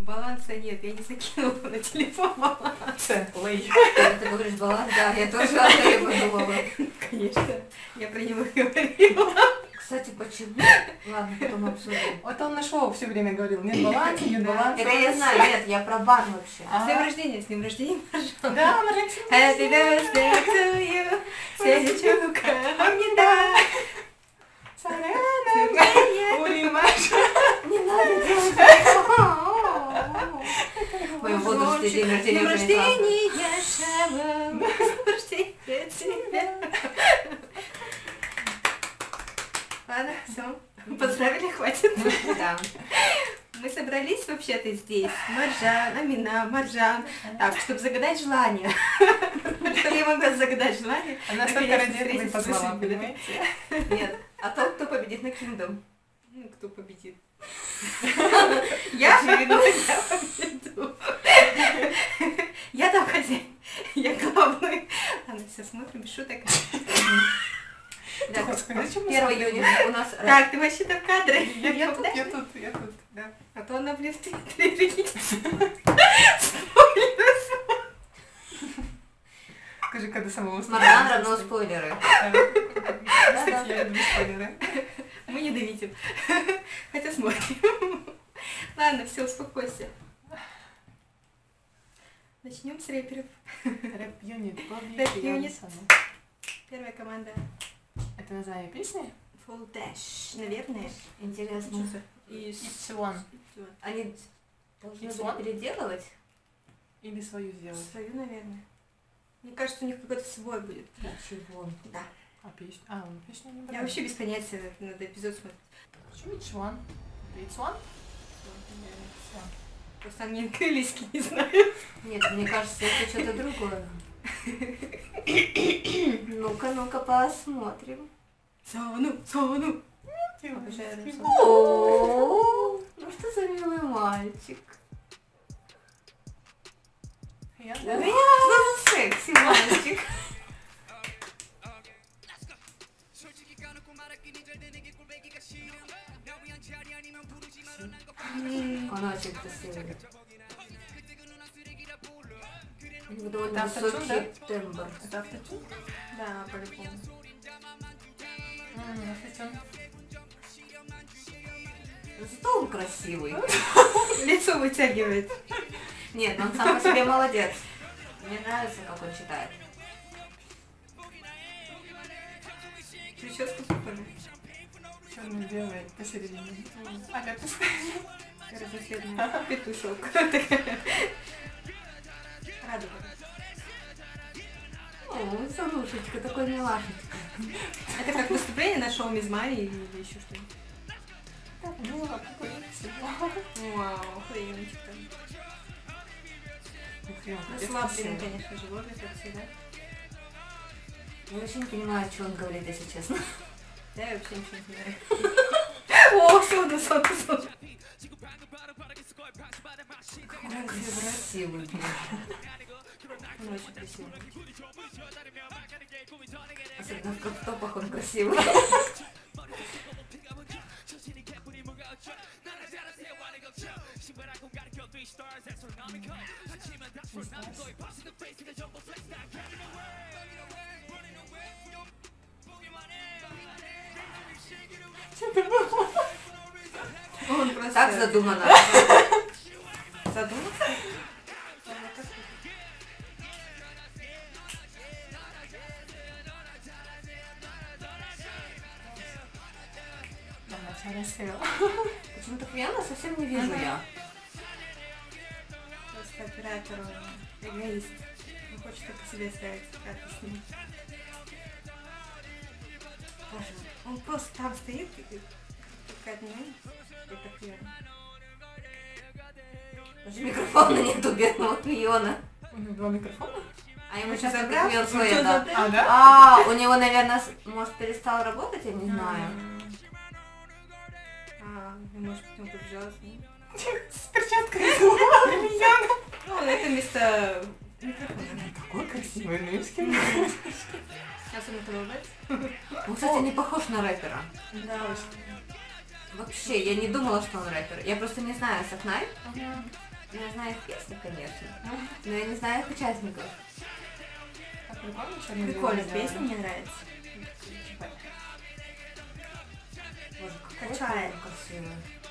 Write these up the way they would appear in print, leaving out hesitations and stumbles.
Баланса нет, я не закинула на телефон баланса. Ой. Ты говоришь баланс, да, я тоже о ней подумала. Конечно, я про него говорила. Кстати, почему? Ладно, потом обсудим. Вот он на шоу все время говорил, нет баланса, нет баланса. Это я знаю, нет, я про бар вообще. С днем рождения, пожалуйста. Да, Маржан. Happy birthday to you, сердечко, амнида. Ури, Маша. Не надо делать. В моем возрасте день С днем рождения уже не рождения, Шева. С днем рождения тебя. Ладно, все. Поздравили, хватит. Да. Мы собрались вообще-то здесь. Маржан, Амина, Маржан. Так, чтобы загадать желание. Чтобы я могла загадать желание. Она столько ради этого позвала, понимаете? Нет. А тот, кто победит на Kingdom. Ну, кто победит? Я победу. Я там хозяин. Я главный. Ладно, все, смотрим, без шуток. Так, 1 июня у нас... Так, ты вообще-то в кадре. Я тут. Да. А то она, блин, Скажи, когда самого Маржан равно спойлеры. Кстати, я люблю спойлеры. Мы не давите. Хотя смотрим. Ладно, все, успокойся. Начнем с рэперов. Рэп-юнит. Рэп-юнит. Первая команда. Это название песни? Full Dash, наверное. Интересно. И It's One. Они должны It's были One? переделывать? Или свою сделать? свою, наверное. Мне кажется, у них какой-то свой будет. Ничего. Да. А песню? А, он песню не брал. Я вообще без понятия, надо эпизод смотреть. Почему It's One? It's One? Просто английский не знаю. Нет, мне кажется, это что-то другое. Ну-ка, посмотрим. Сону. О, ну что за милый мальчик. Я Что за секси мальчик. Он очень красивый. У него довольно Это автотюн, высокий тембр. Это автотюн? Да, по-любому. Автотюн. Зато он красивый. Лицо вытягивает. Нет, он сам по себе молодец. Мне нравится, как он читает. Прическа супер. Черно-белый посередине. Ага, ты Разноцветный петушок. Радуга. О, Санушечка, такой милашечка. Это как выступление на шоу Мисс Мари или еще что-нибудь? Вау, охренеть там. Расслабленный, конечно же, выглядит, как всегда. Я вообще не понимаю, что он говорит, если честно. Да, я вообще ничего не знаю. О, сону. Какой он красивый, блин. Он очень красивый. Особенно в кроп-топах он красивый. Он просто... Так задумано. Задумался? Почему-то Хвиана совсем не вижу я. Просто оператор эгоист. Он хочет только себе ставить карты с ним. Боже, он просто там стоит и такая, ну, это Хвиана. Даже микрофона нету бедного Хвиона. У него два микрофона? А ему Ты сейчас забрал? Хвион свой Ты что, это. забрал? А, да? А, у него, наверное, может, перестал работать, я не знаю. Может, потом побежалась, нет? С перчаткой. Ну, это вместо микрофона. Такой красивый, ну и с кем? Особенно колобец. Он, кстати, не похож на рэпера. Да, очень. Вообще, я не думала, что он рэпер. Я просто не знаю Сакнай. Я знаю их песни, конечно, но я не знаю их участников. Так прикольно, черно-белое Прикольно, сделали. песня мне нравится. Боже, Качает. красиво.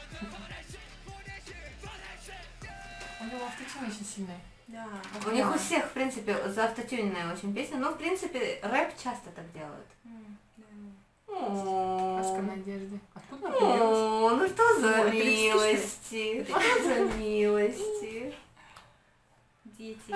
У него автотюн очень сильный. Да. У них у всех, в принципе, заавтотюненная очень песня, но, в принципе, рэп часто так делают. Сказка надежды. Откуда она появилась? О, ну что за Ой, 30 милости? Что за милости? Дети.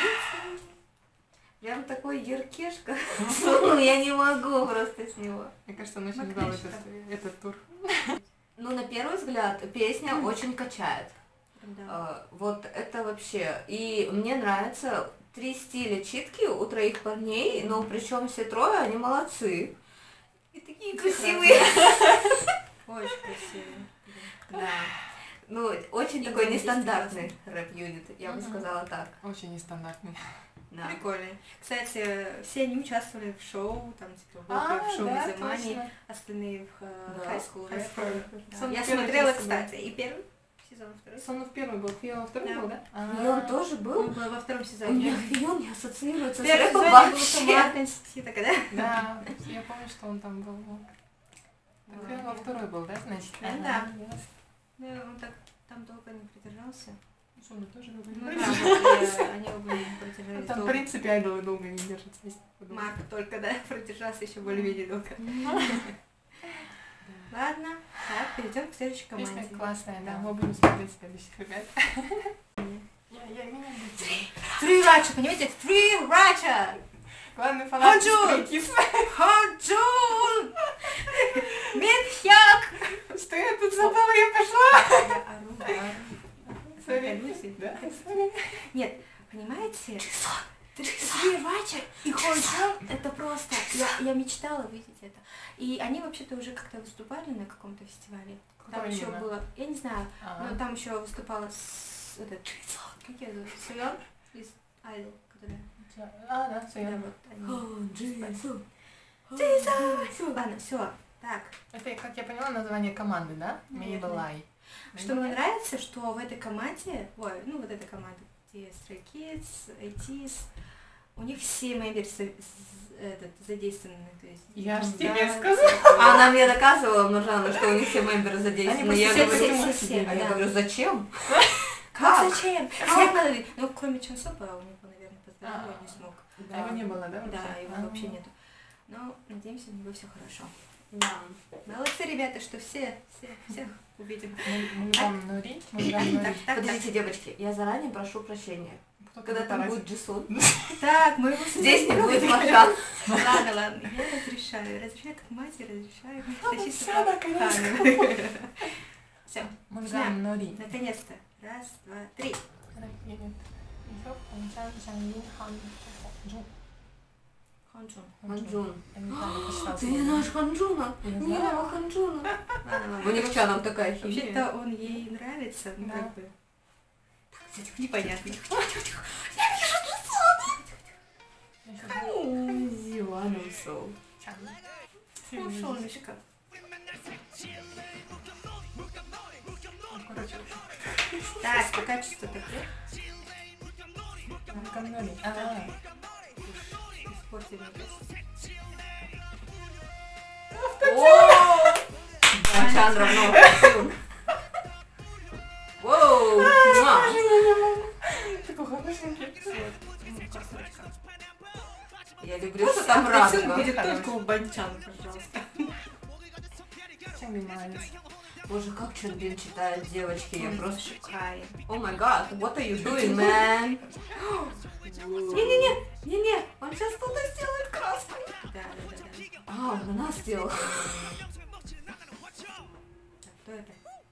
Прям такой яркешка. Ну, я не могу просто с него. Мне кажется, он очень ждал этот тур. Ну, на первый взгляд, песня очень качает. Да. Вот это вообще. И мне нравится 3 стиля читки у 3 парней, но причем все 3, они молодцы. И такие красивые. Очень красиво. Да. Ну, очень И такой громкий нестандартный рэп-юнит, я бы сказала так. Очень нестандартный. Да. Прикольно. Кстати, все они участвовали в шоу, там, типа, в шоу да, «Без Мани», точно. остальные в Да. High School High Rapper. School. Да. Самый Я первый смотрела, часть кстати, и первый сезон, и второй. Сон в первый был, Фион во второй Да. был, да? И он тоже Он был. был во втором У сезоне. меня Фион не ассоциируется В с первом рэпом сезоне был вообще. Самар Константина, да? Да, я помню, что он там был. Так Фион во второй был, да, значит? Да. Ага, ясно. Ну, он так там долго не продержался. Сон тоже был. Ну да, вот, они оба не Ну, продержались там, в долго. принципе, айдолы долго не держатся. если подумать. Марк только, да, продержался еще более-менее долго. Ладно, так, перейдем к следующей команде. Песня классная, да, мы будем смотреть следующих ребят. Я меня люблю. Three Racha, понимаете? Three Racha! Главный фанат Хонджун! Стриткис. Хонджун! Минхёк! Что я тут забыла, я пошла. Я ору, да. Сори. Да, сори. Нет, понимаете? Three Racha и Хонджун это просто... Я мечтала видеть это. И они вообще-то уже как-то выступали на каком-то фестивале. Там Какой еще именно? было... Я не знаю, Ага. но там еще выступала этот... Как ее зовут? Суён? Из Idol, которая... А, да, Да, Суён. вот они. Джису. Ладно, все. Так. Это, как я поняла, название команды, да? Наверное. Maybelline. Что мне нравится, что в этой команде, ой, ну вот эта команда, где Stray Kids, ATEEZ, у них все мемберы задействованы. То есть, Я ж да, тебе сказала. А она мне доказывала, Маржана, что у них все мемберы задействованы. Они Я просто говорю, все, а я да. говорю, зачем? Как зачем? Всех надо видеть. Ну, кроме Чонсопа, у него, наверное, по здоровью не смог. А его не было, да? Да, вообще? его А. вообще нету. Но надеемся, у него все хорошо. Да. Молодцы, ребята, что всех увидим. Мульгам Нури. Мульгам Нури. Так, Подождите, девочки, я заранее прошу прощения. Когда там Папарацци. будет Джисун, Так, мы его здесь не будет Маржан. Ладно, я разрешаю как мать, разрешаю тащить всё, сюда наконец-то. камеру. Все, Мульгам Нури. наконец-то. Раз, два, три. Хонджун. Ханджун. Я не знаю, я посчитала Ты сегодня. наш Ханджуна. Я Не, знаю. мама Ханджуна. Ладно, У них что, нам такая химия? вообще-то он ей нравится, ну Да. как бы. Непонятно. Я щас- Зиуану соу. Чан. Ну, солнышко. Короче, Так, по качеству такое. Мульгам Нури. А, Испортили песню. Чан равно Ханджун. Воу. муа. такой хорошенький. Я люблю, что там Костюм радуга. будет только у Банчан, пожалуйста. Чем ты молодец? Боже, как Чонбин читает, девочки, я Он просто... шикарен. О май гад, what are you doing, man? Не-не-не, он сейчас что-то сделает красный. Да. А, он на нас сделал. Так, кто это?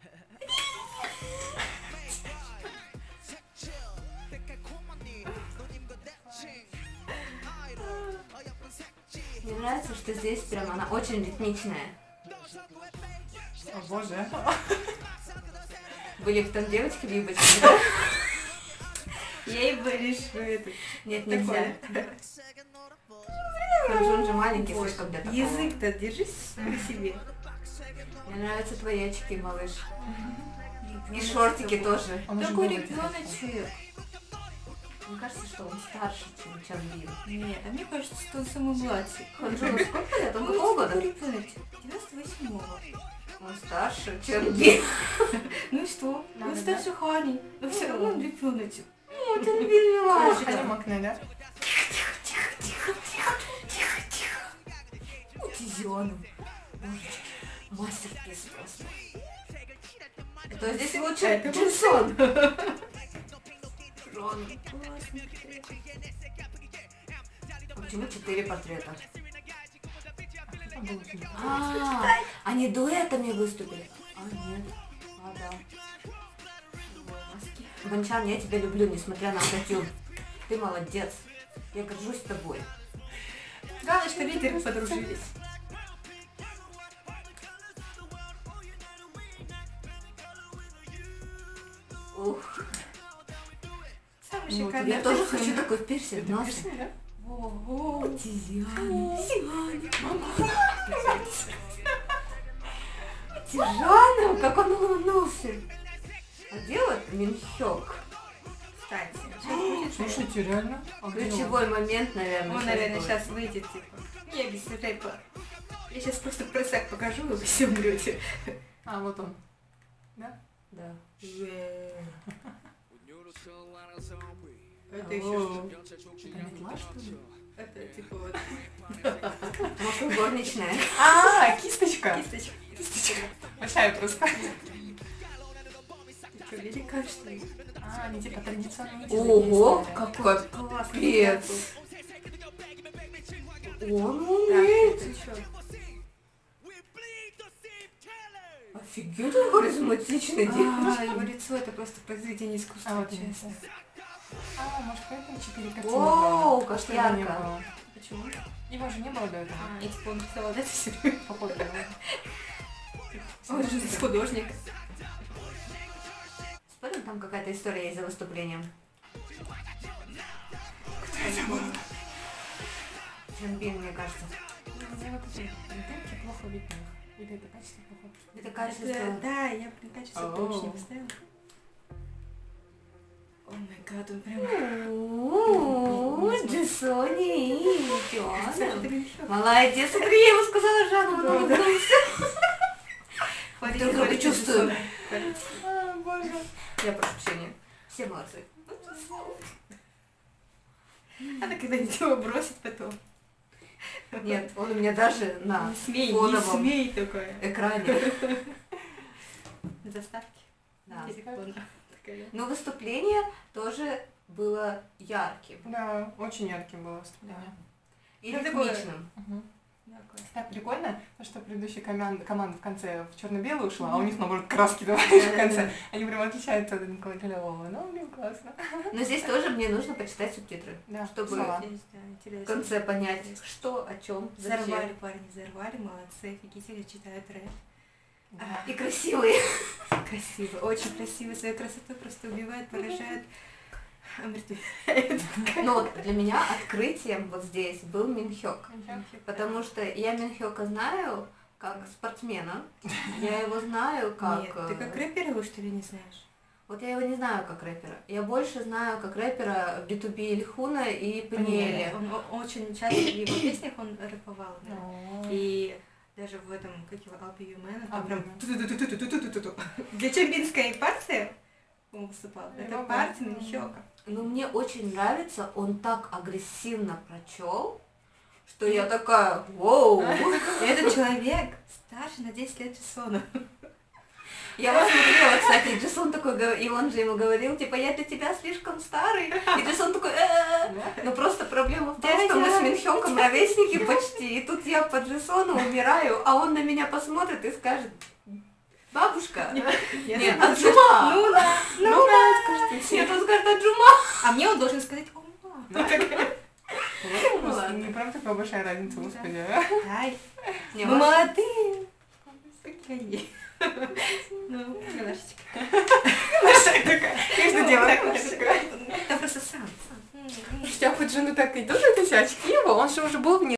Мне нравится, что здесь прям она очень ритмичная. О боже. Были бы там девочки в юбочке, да? Ей будешь это. Нет, нельзя. Ханджун же маленький слишком для такого. Язык-то держись при себе. Мне нравятся твои очки, малыш. И шортики тоже. Он уже Такой был в этих ребеночек. Мне кажется, что он старше, чем Чанбин. Нет, а мне кажется, что он самый младший. Ханчжоу сколько лет? Он Он какого года? такой ребеночек. 98-го. Он старше Чанбин. Ну и что? Надо, Он старше Хани. Но все равно он ребеночек. Ну, Чанбин милашка. Ханя Макне, да? Тизионов. Мастерпис просто. Кто здесь лучше? Это Джинсон. А почему 4 портрета? Там был фильм. Они дуэтами выступили. А, нет. А, да. Банчан, я тебя люблю, несмотря на автотюн. Ты молодец. Я горжусь тобой. Главное, что лидеры подружились. Ух, Самый Ну, шикарный. я тоже хочу такой пирсинг Это носа. пирсинг, да? Ого. Тизиана. Тижана, как он улыбнулся. А делает Минхёк. Кстати, сейчас будет Слушайте, реально? А где он? Ключевой момент, наверное. Он, наверное, будет. сейчас выйдет, типа. Не без рэпа. Я сейчас просто просак покажу, и вы все умрете. А, вот он. Да? Да. Это еще О. что? Это метла, что ли? Это типа вот Может, он горничная. А, кисточка. кисточка. Кисточка. Большая просто. Ты что, велика, что ли? А, они типа традиционные. Ого, какой Классный. пец. Он умеет. Так, это что? Офигеть, он харизматичный девочка. А, его лицо это просто произведение А, искусства, вот честно. А, может, поэтому 4 картины Воу, было? как Что его не ярко. было. Почему? Его же не было до этого. А, и типа он писал вот это все. Походу, да. Он же художник. Спорим, там какая-то история есть за выступлением. Чанбин, мне кажется. Мне вот эти картинки плохо видно. Или это качество плохо? Это качество. Да, я прям качество О. точно поставила. О май гад, он прям... Джессони и Кстати, Тёна. это Минхёк. Молодец, смотри, я ему сказала Жанну, он Да, да. улыбнулся. Хвалите, Друг друга хвалите чувствую. Джессона. Хвалите. А, боже. Я прошу прощения. Все молодцы. Она когда-нибудь его бросит потом. Нет, он у меня даже на Не смей, не фоновом смей такое. экране. На заставке. Да. Телефона. Такая. Но выступление тоже было ярким Да, очень ярким было выступление. и Ну, такое- ритмичным. Такое. Так прикольно, что предыдущая команда в конце в черно-белую ушла, а у них, наоборот, краски добавили в конце. Они прям отличаются от Николая Клевого. Ну, блин, классно. Но здесь тоже мне нужно почитать субтитры, Да, чтобы слова. Здесь, да, в интересно. конце понять, что, о чем, Взорвали, парни, взорвали, молодцы, офигители, читают рэп. Да. И красивые. Красиво, очень красиво, своей красотой просто убивает, поражает, омертвляет. Но вот для меня открытием вот здесь был Минхёк. Потому что я Минхёка знаю как спортсмена. Я его знаю как... Нет, ты как рэпера его что ли не знаешь? Вот я его не знаю как рэпера. Я больше знаю как рэпера B2B Ильхуна и Паниэля. Он очень часто в его песнях он рэповал, да. Ну, И даже в этом, как его, I'll Be Your Man, там I'll Be прям Your ту-ту-ту-ту-ту-ту-ту-ту. Для чемпинской партии он выступал. Это Ну, партия да. Минхёка. Но мне очень нравится, он так агрессивно прочел, что я такая, воу. Этот человек старше на 10 лет Джессона. Я вот смотрела, кстати, Джессон такой, и он же ему говорил, типа, я для тебя слишком старый. И Джессон такой, Ну просто проблема в том, что мы с Минхёком ровесники почти, и тут я по Джессону умираю, а он на меня посмотрит и скажет, бабушка, нет, Аджума. Ну да, Ну да, нет, он скажет Аджума. А мне он должен сказать «Ума». Ну ладно. не прям такая большая разница, господи. Ай, Не, мы Маша, молодые. Какие. Ну, немножечко. Конечно, делает. Да просто сам. Слушайте, а Фуджину так и тоже эти очки его, он же уже был в